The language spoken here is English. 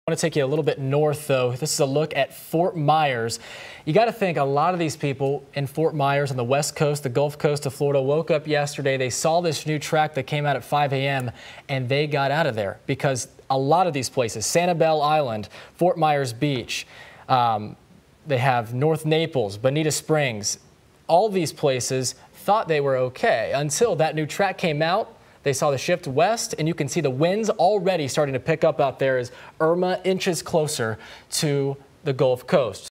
I want to take you a little bit north, though. This is a look at Fort Myers. You got to think a lot of these people in Fort Myers on the west coast, the Gulf Coast of Florida, woke up yesterday. They saw this new track that came out at 5 a.m. and they got out of there because a lot of these places, Sanibel Island, Fort Myers Beach, they have North Naples, Bonita Springs, all these places thought they were okay until that new track came out. They saw the shift west, and you can see the winds already starting to pick up out there as Irma inches closer to the Gulf Coast.